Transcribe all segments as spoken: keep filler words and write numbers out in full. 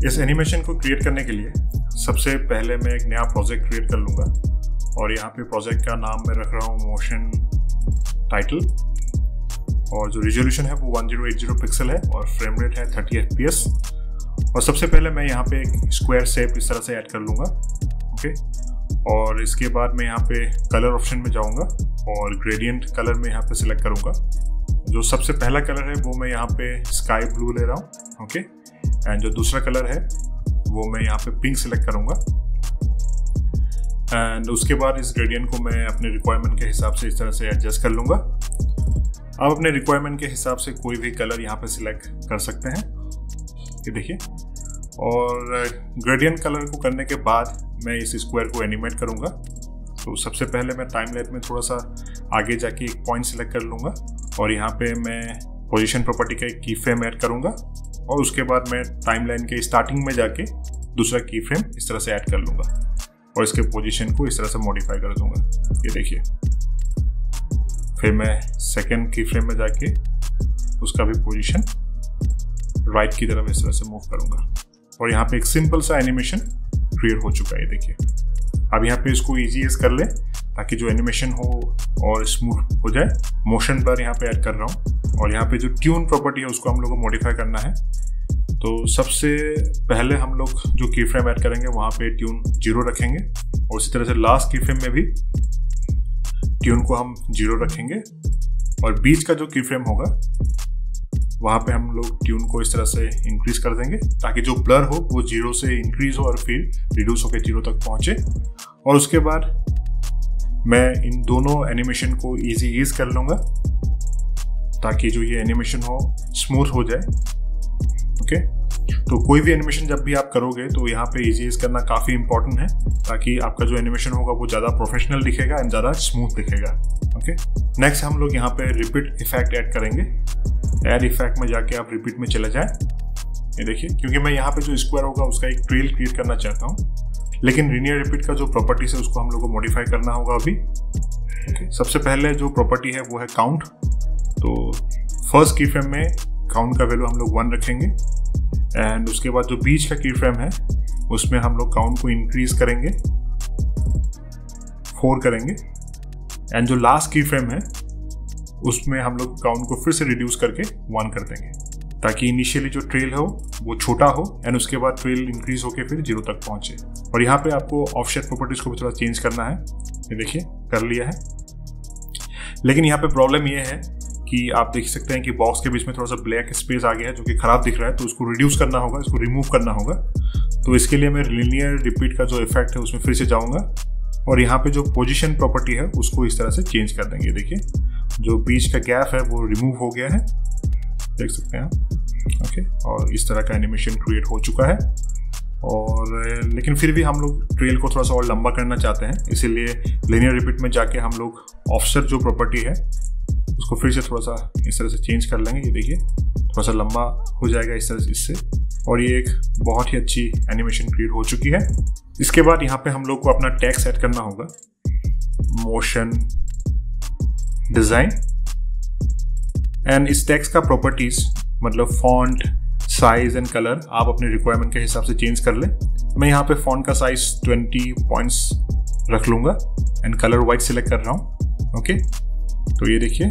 इस एनिमेशन को क्रिएट करने के लिए सबसे पहले मैं एक नया प्रोजेक्ट क्रिएट कर लूँगा और यहाँ पे प्रोजेक्ट का नाम मैं रख रहा हूँ मोशन टाइटल, और जो रिजोल्यूशन है वो one zero eight zero pixel है और फ्रेम रेट है थर्टी एफ पी एस। और सबसे पहले मैं यहाँ पे एक स्क्वायर शेप इस तरह से ऐड कर लूँगा, ओके। और इसके बाद मैं यहाँ पे कलर ऑप्शन में जाऊँगा और ग्रेडियंट कलर में यहाँ पे सिलेक्ट करूँगा। जो सबसे पहला कलर है वो मैं यहाँ पे स्काई ब्लू ले रहा हूँ, ओके। एंड जो दूसरा कलर है वो मैं यहाँ पे पिंक सिलेक्ट करूँगा। एंड उसके बाद इस ग्रेडियंट को मैं अपने रिक्वायरमेंट के हिसाब से इस तरह से एडजस्ट कर लूँगा। आप अपने रिक्वायरमेंट के हिसाब से कोई भी कलर यहाँ पे सिलेक्ट कर सकते हैं, ये देखिए। और ग्रेडियंट कलर को करने के बाद मैं इस स्क्वायर को एनिमेट करूँगा। तो सबसे पहले मैं टाइमलाइन में थोड़ा सा आगे जाके एक पॉइंट सिलेक्ट कर लूँगा और यहाँ पे मैं पोजीशन प्रॉपर्टी का एक की फ्रेम ऐड करूँगा और उसके बाद मैं टाइमलाइन के स्टार्टिंग में जाके दूसरा की फ्रेम इस तरह से ऐड कर लूँगा और इसके पोजीशन को इस तरह से मॉडिफाई कर दूँगा, ये देखिए। फिर मैं सेकेंड की फ्रेम में जाके उसका भी पोजीशन राइट की तरफ इस तरह से मूव करूँगा और यहाँ पे एक सिंपल सा एनिमेशन क्रिएट हो चुका है, देखिए। अब यहाँ पे इसको इजी एज कर ले ताकि जो एनिमेशन हो और स्मूथ हो जाए। मोशन ब्लर यहाँ पे ऐड कर रहा हूँ और यहाँ पे जो ट्यून प्रॉपर्टी है उसको हम लोग को मॉडिफाई करना है। तो सबसे पहले हम लोग जो की फ्रेम ऐड करेंगे वहाँ पे ट्यून जीरो रखेंगे और इसी तरह से लास्ट की फ्रेम में भी ट्यून को हम जीरो रखेंगे और बीच का जो की फ्रेम होगा वहाँ पे हम लोग ट्यून को इस तरह से इंक्रीज कर देंगे ताकि जो ब्लर हो वो जीरो से इंक्रीज हो और फिर रिड्यूस होकर जीरो तक पहुँचे। और उसके बाद मैं इन दोनों एनिमेशन को इजी ईज कर लूँगा ताकि जो ये एनिमेशन हो स्मूथ हो जाए, ओके। तो कोई भी एनिमेशन जब भी आप करोगे तो यहाँ पे इजी ईज करना काफ़ी इंपॉर्टेंट है ताकि आपका जो एनिमेशन होगा वो ज़्यादा प्रोफेशनल दिखेगा एंड ज़्यादा स्मूथ दिखेगा, ओके। नेक्स्ट हम लोग यहाँ पे रिपीट इफेक्ट ऐड करेंगे। ऐड इफेक्ट में जाके आप रिपीट में चले जाएं, ये देखिए। क्योंकि मैं यहाँ पे जो स्क्वायर होगा उसका एक ट्रेल क्रिएट करना चाहता हूँ, लेकिन लीनियर रिपीट का जो प्रॉपर्टीज है उसको हम लोग को मॉडिफाई करना होगा अभी, ओके। सबसे पहले जो प्रॉपर्टी है वो है काउंट। तो फर्स्ट की फ्रेम में काउंट का वैल्यू हम लोग वन रखेंगे एंड उसके बाद जो बीच का की फ्रेम है उसमें हम लोग काउंट को इंक्रीज करेंगे, फोर करेंगे। एंड जो लास्ट की फ्रेम है उसमें हम लोग काउंट को फिर से रिड्यूस करके वन कर देंगे ताकि इनिशियली जो ट्रेल हो वो छोटा हो एंड उसके बाद ट्रेल इंक्रीज होके फिर जीरो तक पहुंचे। और यहाँ पे आपको ऑफसेट प्रॉपर्टीज को भी थोड़ा चेंज करना है, ये देखिए कर लिया है। लेकिन यहाँ पे प्रॉब्लम ये है कि आप देख सकते हैं कि बॉक्स के बीच में थोड़ा सा ब्लैक स्पेस आ गया है जो कि खराब दिख रहा है, तो उसको रिड्यूस करना होगा, इसको रिमूव करना होगा। तो इसके लिए मैं लीनियर रिपीट का जो इफेक्ट है उसमें फिर से जाऊँगा और यहाँ पे जो पोजिशन प्रॉपर्टी है उसको इस तरह से चेंज कर देंगे, देखिए। जो बीच का गैप है वो रिमूव हो गया है, देख सकते हैं आप, ओके। और इस तरह का एनिमेशन क्रिएट हो चुका है। और लेकिन फिर भी हम लोग ट्रेल को थोड़ा सा और लंबा करना चाहते हैं, इसीलिए लीनियर रिपीट में जाके हम लोग ऑफसेट जो प्रॉपर्टी है उसको फिर से थोड़ा सा इस तरह से चेंज कर लेंगे, ये देखिए। थोड़ा सा लंबा हो जाएगा इस तरह से इससे, और ये एक बहुत ही अच्छी एनिमेशन क्रिएट हो चुकी है। इसके बाद यहाँ पे हम लोग को अपना टैग सेट करना होगा, मोशन डिज़ाइन। एंड इस टेक्स्ट का प्रॉपर्टीज मतलब फॉन्ट, साइज एंड कलर आप अपने रिक्वायरमेंट के हिसाब से चेंज कर लें। मैं यहाँ पे फॉन्ट का साइज ट्वेंटी पॉइंट्स रख लूँगा एंड कलर वाइट सिलेक्ट कर रहा हूँ, ओके। तो ये देखिए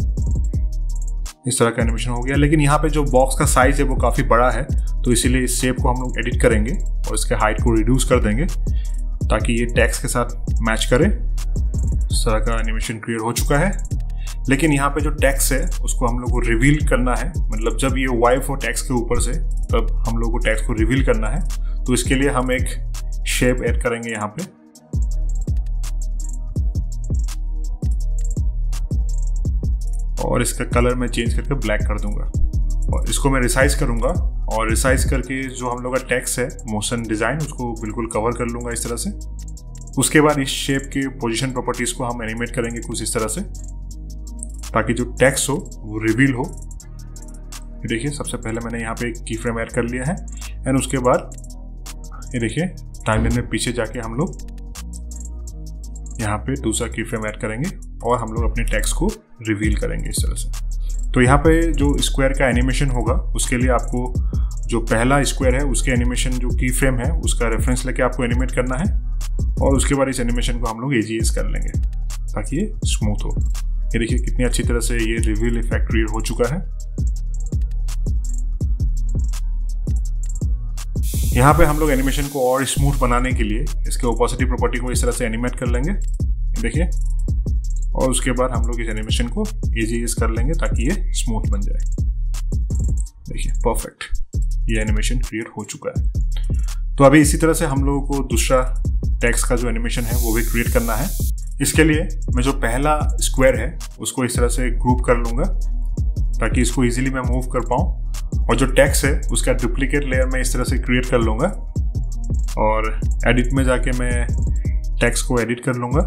इस तरह का एनिमेशन हो गया। लेकिन यहाँ पे जो बॉक्स का साइज है वो काफ़ी बड़ा है, तो इसीलिए इस शेप को हम लोग एडिट करेंगे और इसके हाइट को रिड्यूस कर देंगे ताकि ये टेक्स्ट के साथ मैच करे। इस तरह का एनिमेशन क्रिएट हो चुका है। लेकिन यहाँ पे जो टेक्स्ट है उसको हम लोग को रिवील करना है, मतलब जब ये वाइफ हो टेक्स्ट के ऊपर से तब हम लोग को टेक्स्ट को रिवील करना है। तो इसके लिए हम एक शेप ऐड करेंगे यहाँ पे, और इसका कलर मैं चेंज करके ब्लैक कर दूंगा और इसको मैं रिसाइज करूंगा और रिसाइज करके जो हम लोग का टेक्स्ट है मोशन डिज़ाइन उसको बिल्कुल कवर कर लूँगा इस तरह से। उसके बाद इस शेप के पोजीशन प्रॉपर्टीज़ को हम एनिमेट करेंगे कुछ इस तरह से ताकि जो टेक्स्ट हो वो रिवील हो। देखिए सबसे पहले मैंने यहाँ पे एक की फ्रेम ऐड कर लिया है एंड उसके बाद ये देखिए टाइमलाइन में पीछे जाके हम लोग यहाँ पे दूसरा की फ्रेम ऐड करेंगे और हम लोग अपने टेक्स्ट को रिवील करेंगे इस तरह से। तो यहाँ पे जो स्क्वायर का एनिमेशन होगा उसके लिए आपको जो पहला स्क्वायर है उसके एनिमेशन जो की फ्रेम है उसका रेफरेंस लेके आपको एनिमेट करना है, और उसके बाद इस एनिमेशन को हम लोग एजीएस कर लेंगे ताकि ये स्मूथ हो। ये देखिए कितनी अच्छी तरह से ये रिवील इफेक्ट क्रिएट हो चुका है। यहाँ पे हम लोग एनिमेशन को और स्मूथ बनाने के लिए इसके ओपेसिटी प्रॉपर्टी को इस तरह से एनिमेट कर लेंगे, देखिए, और उसके बाद हम लोग इस एनिमेशन को एजीएस कर लेंगे ताकि ये स्मूथ बन जाए। देखिए परफेक्ट, ये एनिमेशन क्रिएट हो चुका है। तो अभी इसी तरह से हम लोगों को दूसरा टेक्स्ट का जो एनिमेशन है वो भी क्रिएट करना है। इसके लिए मैं जो पहला स्क्वायर है उसको इस तरह से ग्रुप कर लूँगा ताकि इसको इजीली मैं मूव कर पाऊँ, और जो टेक्स्ट है उसका डुप्लीकेट लेयर मैं इस तरह से क्रिएट कर लूँगा, और एडिट में जाके मैं टेक्स्ट को एडिट कर लूँगा।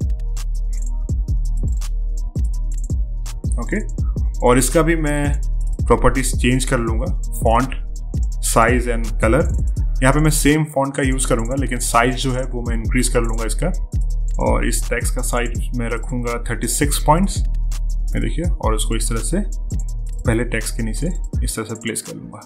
ओके, और इसका भी मैं प्रॉपर्टीज चेंज कर लूँगा, फॉन्ट, साइज एंड कलर। यहाँ पे मैं सेम फॉन्ट का यूज़ करूँगा लेकिन साइज जो है वो मैं इंक्रीज कर लूँगा इसका, और इस टेक्स्ट का साइज मैं रखूँगा थर्टी सिक्स पॉइंट्स में, देखिए, और उसको इस तरह से पहले टेक्स्ट के नीचे इस तरह से प्लेस कर लूँगा।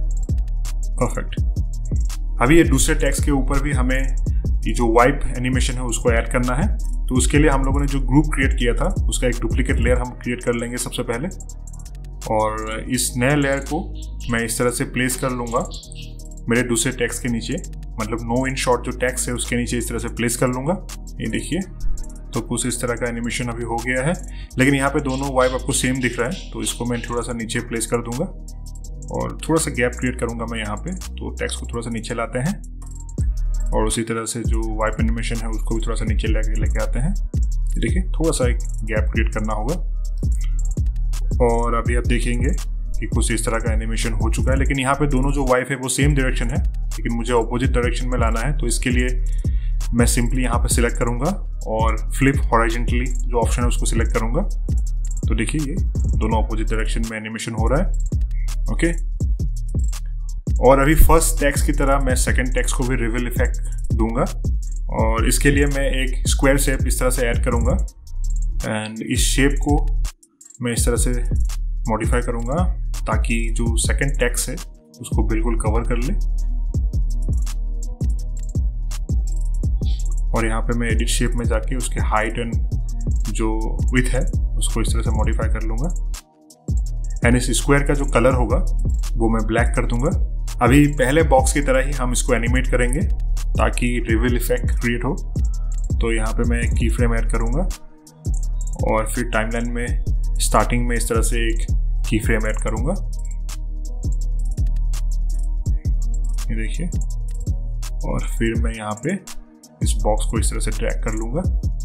परफेक्ट। अभी ये दूसरे टेक्स्ट के ऊपर भी हमें ये जो वाइप एनिमेशन है उसको ऐड करना है। तो उसके लिए हम लोगों ने जो ग्रुप क्रिएट किया था उसका एक डुप्लीकेट लेयर हम क्रिएट कर लेंगे सबसे पहले, और इस नए लेयर को मैं इस तरह से प्लेस कर लूँगा मेरे दूसरे टेक्स्ट के नीचे, मतलब नो इन शॉर्ट जो टेक्स्ट है उसके नीचे इस तरह से प्लेस कर लूँगा। ये देखिए, तो कुछ इस तरह का एनिमेशन अभी हो गया है, लेकिन यहाँ पे दोनों वाइब आपको सेम दिख रहा है, तो इसको मैं थोड़ा सा नीचे प्लेस कर दूंगा और थोड़ा सा गैप क्रिएट करूंगा मैं यहाँ पे। तो टेक्स्ट को थोड़ा सा नीचे लाते हैं, और उसी तरह से जो वाइप एनिमेशन है उसको भी थोड़ा सा नीचे लेके लेके आते हैं। देखिए, थोड़ा सा एक गैप क्रिएट करना होगा, और अभी आप देखेंगे कि कुछ इस तरह का एनिमेशन हो चुका है। लेकिन यहाँ पे दोनों जो वाइप है वो सेम डायरेक्शन है, लेकिन मुझे अपोजिट डायरेक्शन में लाना है, तो इसके लिए मैं सिंपली यहाँ पे सिलेक्ट करूँगा और फ्लिप हॉरिजॉन्टली जो ऑप्शन है उसको सिलेक्ट करूँगा। तो देखिए ये दोनों अपोजिट डायरेक्शन में एनिमेशन हो रहा है। ओके, और अभी फर्स्ट टेक्स्ट की तरह मैं सेकंड टेक्स्ट को भी रिवील इफेक्ट दूंगा, और इसके लिए मैं एक स्क्वायर शेप इस तरह से ऐड करूँगा, एंड इस शेप को मैं इस तरह से मॉडिफाई करूँगा ताकि जो सेकंड टेक्स्ट है उसको बिल्कुल कवर कर ले। और यहाँ पे मैं एडिट शेप में जाके उसके हाइट एंड जो विड्थ है उसको इस तरह से मॉडिफाई कर लूँगा, एंड इस स्क्वायर का जो कलर होगा वो मैं ब्लैक कर दूंगा। अभी पहले बॉक्स की तरह ही हम इसको एनिमेट करेंगे ताकि रिवील इफेक्ट क्रिएट हो। तो यहाँ पे मैं एक की फ्रेम ऐड करूँगा, और फिर टाइमलाइन में स्टार्टिंग में इस तरह से एक की फ्रेम ऐड करूँगा। ये देखिए, और फिर मैं यहाँ पे इस बॉक्स को इस तरह से ड्रैग कर लूँगा।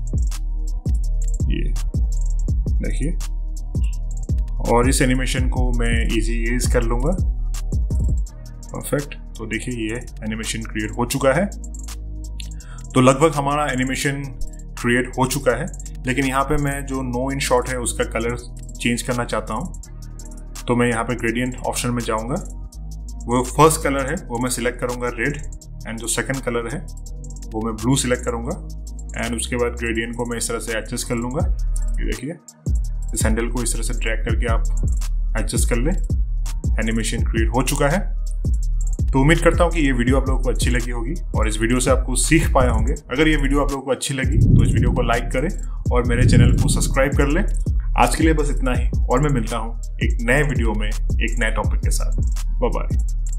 ये देखिए, और इस एनिमेशन को मैं इजी यूज कर लूँगा। परफेक्ट। तो देखिए ये एनिमेशन क्रिएट हो चुका है। तो लगभग हमारा एनिमेशन क्रिएट हो चुका है, लेकिन यहाँ पे मैं जो नो इन शॉट है उसका कलर चेंज करना चाहता हूँ। तो मैं यहाँ पे ग्रेडियंट ऑप्शन में जाऊँगा, वो फर्स्ट कलर है वो मैं सिलेक्ट करूँगा रेड, एंड जो सेकंड कलर है वो मैं ब्लू सिलेक्ट करूँगा, एंड उसके बाद ग्रेडियंट को मैं इस तरह से एडजस्ट कर लूँगा। ये देखिए, इस हैंडल को इस तरह से ड्रैग करके आप एडजस्ट कर लें। एनिमेशन क्रिएट हो चुका है। तो उम्मीद करता हूँ कि ये वीडियो आप लोगों को अच्छी लगी होगी और इस वीडियो से आपको सीख पाए होंगे। अगर ये वीडियो आप लोगों को अच्छी लगी तो इस वीडियो को लाइक करें और मेरे चैनल को सब्सक्राइब कर लें। आज के लिए बस इतना ही, और मैं मिलता हूँ एक नए वीडियो में एक नए टॉपिक के साथ। Bye bye.